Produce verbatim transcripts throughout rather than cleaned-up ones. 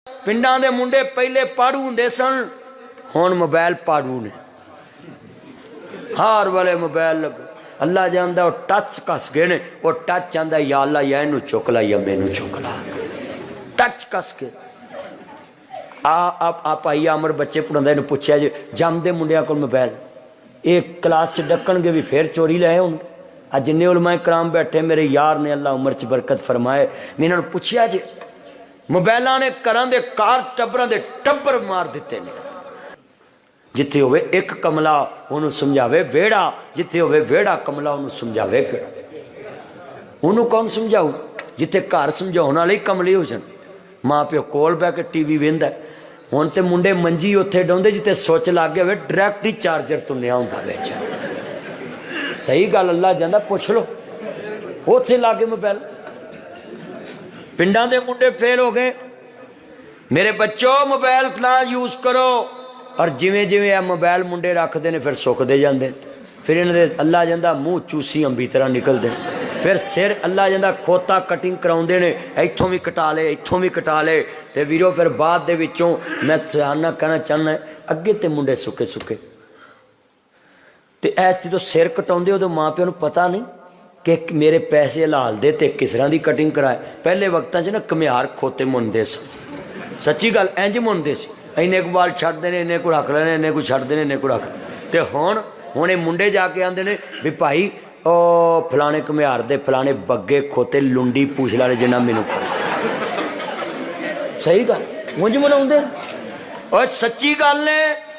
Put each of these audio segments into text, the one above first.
पिंडां दे मुंडे पहले पाड़ू हुंदे सन, हुण मोबाइल पाड़ू ने। हर वाले मोबाइल लगे। अल्लाह जानदा वो टच कस गए ने, वो टच आंदा या अल्लाह या इनू चुक ला या मैनू चुक ला, टच कस के। आ आप आप आई अमर बच्चे पढ़ांदे ने पुछया जे जमदे मुंडिया कोल मोबाइल, एक क्लास च डकणगे भी फिर चोरी ले आउण। अज जिन्ने उलमाए कराम बैठे मेरे यार ने अल्लाह उम्र च बरकत फरमाए, मैं इन्हां नूं पुछया जे मोबाइलां ने घरां दे कार टब्बरां दे टब्बर मार दिते ने। जिथे होवे एक कमला उन्होंने समझावे वेड़ा, जिथे होवे वेड़ा कमला उन्होंने समझावे केड़ा। उन्होंने कौन समझाऊ जिथे घर समझाने वाले कमले हो जान। माँ प्यो कोल बह के टीवी वेंदा। हुण ते मुंडे मंजी उत्थे डाउंदे जिथे सुच लग गया डायरैक्ट ही चार्जर तुन्निया हुंदा विच। सही गल अल्लाह जांदा पुछ लो, उत्थे लागे मोबाइल। पिंडां दे मुंडे फेल हो गए। मेरे बच्चों मोबाइल ना यूज करो। और जिमें जिमें आ मोबाइल मुंडे रखते हैं फिर सुखते जाते, फिर इन्होंने अल्लाह जाता मूँह चूसी अंबी तरह निकलते, फिर सिर अल्लाह जाता खोता कटिंग कराते हैं, इतों भी कटा ले इतों भी कटा ले। तो वीरो फिर बाद दे विचों मैं चाहना कहना चाहना अगे तो मुंडे सुके सुके। तो ऐ जो सिर कटाते उदों माँ प्यो को पता नहीं कि मेरे पैसे हलाल दे तो किस तरह की कटिंग कराए। पहले वक्तां च ना घमियार खोते मुनते सन, सच्ची गल इंज मुनते सी। इन्ने को बाल छड्डते हैं, इन्ने को रख लेने, इन्ने को छड्डते हैं, इन्ने को रख। तो हुण हुण ये मुंडे जाके आते हैं भी भाई ओ फलाने घमियार दे फलाने बग्गे खोते लुंडी पूछ लाने जिन्ना मैनू। सही गल मुंज मनाउंदे और सच्ची गल ने।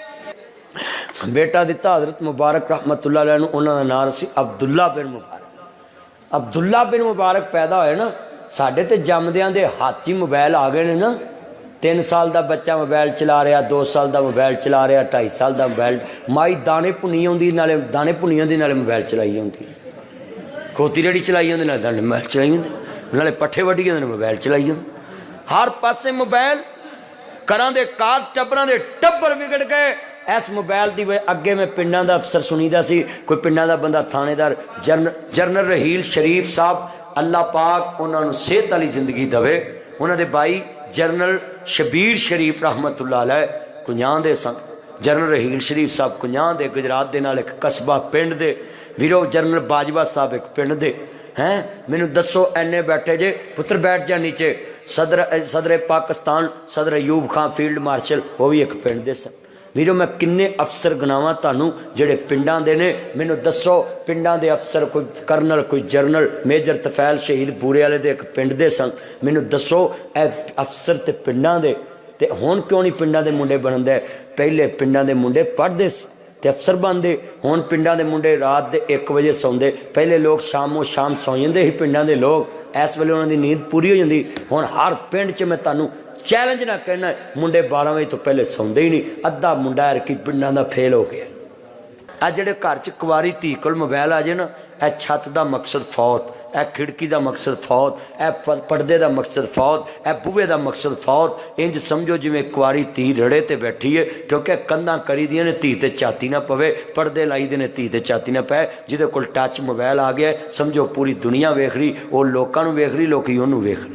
बेटा दिता हजरत मुबारक रहमतुल्लाह अलैह नूं, उन्हां दा नाम सी अब्दुल्ला बिन मुबारक। अब्दुल्ला बिन मुबारक पैदा होए ना, साडे ते जमदियां दे हाथ च मोबाइल आ गए ने ना। तीन साल का बच्चा मोबाइल चला रहा, दो साल का मोबाइल चला रहा, ढाई साल का मोबाइल। माई दाने भुनी आउंदी नाले दाने भुनी आउंदी नाले मोबाइल चलाई आउंदी, खोती रेड़ी चलाई आउंदी नाले दाने मोबाइल चलाई आउंदी, नाले पट्ठे वड्डी आउंदे मोबाइल चलाई आउंदी। हर पासे मोबाइल। घरां दे कार टब्बरां दे टब्बर बिगड़ गए इस मोबाइल की वजह। अगे मैं पिंडां दा अफसर सुनीदा सी, कोई पिंडां दा बंदा थानेदार जरन जनरल रहील शरीफ साहब, अल्लाह पाक उन्हां नूं सेहत वाली जिंदगी देवे। उन्हां दे भाई जनरल शबीर शरीफ रहमतुल्लाह अलैह कुंजां दे सन। जनरल रहील शरीफ साहब कुंजां दे गुजरात दे नाल एक कस्बा पिंड दे। वीरो जनरल बाजवा साहब एक पिंड दे हैं। मैनू दसो एने बैठे जे पुत्र बैठ जा नीचे। सदर सदर पाकिस्तान सदर अयूब खां फील्ड मार्शल वो भी एक पिंड दे सन। वीरो मैं किन्ने अफसर गिनावां तुहानूं जिहड़े पिंडां दे ने। मैनू दसो पिंडां दे अफसर कोई करनल कोई जनरल मेजर तफैल शहीद बूरे वाले दे एक पिंड दे सन। मैनू दसो ए अफसर ते पिंडां दे ते हुण क्यों नहीं पिंडां दे मुंडे बनदे। पहले पिंडां दे मुंडे पढ़दे सी ते अफसर बनदे। हुण पिंडां दे मुंडे रात दे एक बजे सौंदे। पहले लोग शामों शाम सौ जांदे ही पिंडां दे लोग, इस वेले उन्हां दी नींद पूरी हो जांदी। हुण हर पिंड च मैं तुहानूं चैलेंज ना कहना मुंडे बारह बजे तो पहले सौंदे ही नहीं। अद्धा मुंडा कि पिंडां दा फेल हो गया। आ जिहड़े घर च कुवारी धी कोल मोबाइल आ जाए ना, ए छत दा मकसद फौत, ए खिड़की दा मकसद फौत, ए पर्दे दा मकसद फौत, ए बूहे दा मकसद फौत। इंज समझो जिवें कुवारी धी रड़े ते बैठी है, क्योंकि कंधां करी दियां ने धी ते छाती ना पवे, पर्दे लाई दे ने धी ते छाती ना पै। जिहदे कोल टच मोबाइल आ गया समझो पूरी दुनिया वेख रही, वो लोकां नूं वेख रही, लोकी उहनूं वेख रहे।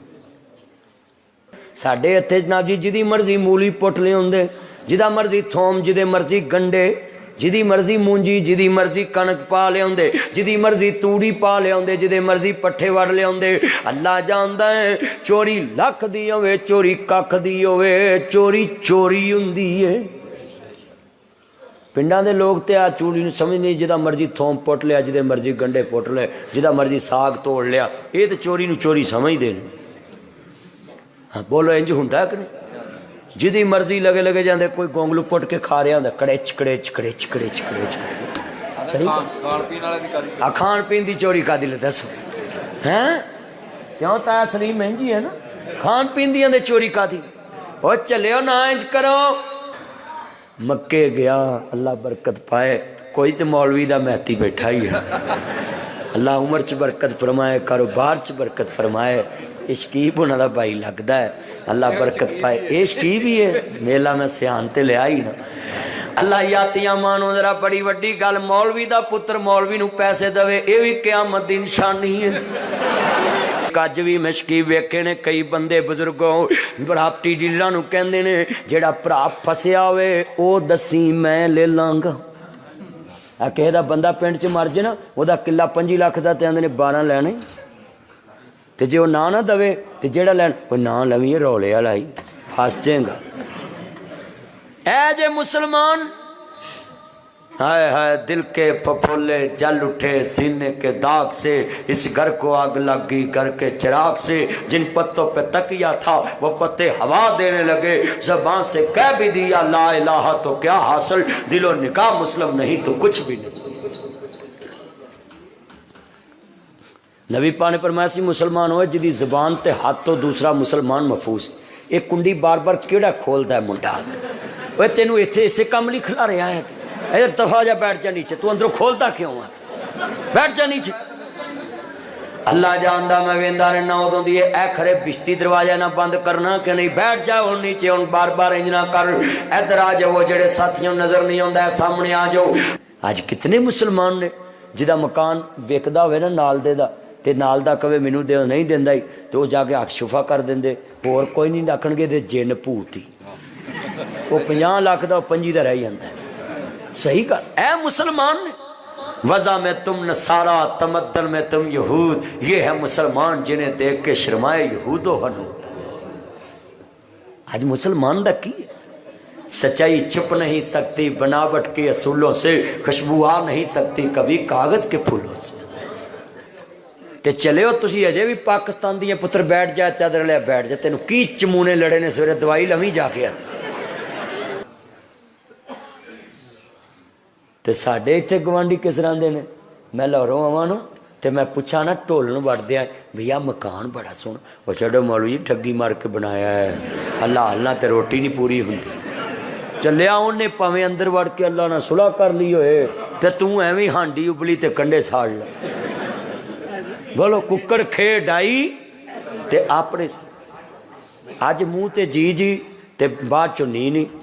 साडे इत्थे जनाब जी जिदी मर्जी मूली पुट लिआउंदे, जिदा मर्जी थोम, जिदे मर्जी गंडे, जिदी मर्जी मूंजी, जिदी मर्जी कणक पा लिआउंदे, जिदी मर्जी तूड़ी पा लिआउंदे, जिदे मर्जी पट्ठे वड़ लिआउंदे। अल्लाह जानदा है चोरी लख दी होवे चोरी कख दी होवे, चोरी चोरी हुंदी है। पिंडां दे लोग ते आ चोरी नूं समझ नहीं। जिदा मर्जी थोम पुट लिया, जिदे मर्जी गंडे पुट ले, जिदा मर्जी साग तोड़ लिया, ये तो चोरी नूं चोरी समझदे ने। हाँ बोलो इंज हुंदा कि नहीं। जिदी मर्जी लगे लगे जाते, कोई गोंगलू पुट के खा रहा होंदा कड़ेच कड़ेच कड़ेच कड़ेच कड़ेच। सही आ खाण पीन की चोरी कादी ले दस हैं क्यों ताया सलीम महंगी है ना। खाण पीन दी चोरी कादी। और चलियो ना इंज करो। मक्के गया अल्लाह बरकत पाए, कोई तो मौलवी दा महती बैठा ही है। अल्लाह उम्र च बरकत फरमाए, कारोबार च बरकत फरमाए। इश्कीब उन्हां दा भाई लगदा है, अल्लाह बरकत पाए। ये शकीब ही है, मेला मैं सियान ते लिया ही ना। अल्लाह यातियां मानो जरा बड़ी वड्डी गल, मौलवी दा पुत्र मौलवी नूं पैसे देवे, ये भी क़यामत दी निशानी है। शरीक अज भी मशकी वेखे ने कई बंदे बजुर्गों प्रापर्टी डीलरां नूं कहंदे ने जेड़ा भरा फसिया होवे ओ दसी मैं ले लांगा। आ किसे दा बंदा पिंड च मर जाए ना ओदा किला पंजी लाख दा ते आंदे ने बारह लैने ते जे वो ना ना दवे ते जेड़ा लैन वो ना लवीए रौले वाला ही फस जाएगा। ऐ जे मुसलमान हाय हाय दिल के फफोले जल उठे सीने के दाग से, इस घर को आग लग गई घर के चिराग से। जिन पत्तों पे तकिया था वो पत्ते हवा देने लगे, ज़बान से कह भी दिया ला इलाहा तो क्या हासिल, दिलो निकाह मुस्लिम नहीं तो कुछ भी नहीं। नबी पाक ने फरमाया सी मुसलमान होए जिदी ज़बान ते हाथ तो दूसरा मुसलमान महफूज। एक कुंडी बार बार केड़ा खोलता है मुंडा, वो तेनू इत्थे इसे काम नहीं खिला रहा है, इधर दफा जा बैठ जा नीचे, तू अंदरों खोलता क्यों है, बैठ जा नीचे। अल्लाह जानदा मैं वेंदा रहना उदों दी ए खरे बिस्ती दरवाजा ना बंद करना कि नहीं, बैठ जा हुण नीचे, हुण बार बार इंज ना कर, इधर आ जाओ जेड़े साथियों नजर नहीं आउंदा सामने आ जाओ। अज कितने मुसलमान ने जिदा मकान विकदा होवे ना नाल दे दा ते नाल दा कवे मैनू दे नहीं दिंदा ही ते वो जाके हक शुफा कर देंदे, होर कोई नहीं आखणगे ते जिन भूती वो पचास लाख दा पंजी दा रह जांदा। सही कर ऐ मुसलमान ने वज़ा में तुम नसारा तमद्दन में तुम यहूद, ये है मुसलमान जिन्हें देख के शर्माए यहूदो हनूद। आज मुसलमान दा की है, सच्चाई छुप नहीं सकती बनावट के असूलों से, खुशबू आ नहीं सकती कभी कागज के फूलों से। ते चले हो तुसी अजे भी पाकिस्तान दियां पुत्र बैठ जा चादर लिया बैठ जा, तेनू की चमूने लड़े ने सवेरे दवाई लवी जाके ते साडे इत्थे गवांढी किस तरह दे ने। मैं लाहौरों आवां ना ते मैं पुछा ना ढोलन वड़दे आ भैया मकान बड़ा सोहना, वो छड्डो मौलवी जी ठगी मार के बनाया है, हल्ला हल्ला ते रोटी नहीं पूरी हुंदी। चलिया उन्हें भावें अंदर वड़ के अल्लाह ना सुलह कर ली होए ते तू एवं हांडी उबली ते कंडे साड़ ला। बोलो कुक्कड़ खे डाई ते अपने अज मूँह ते जी जी ते बाद चो नी नहीं।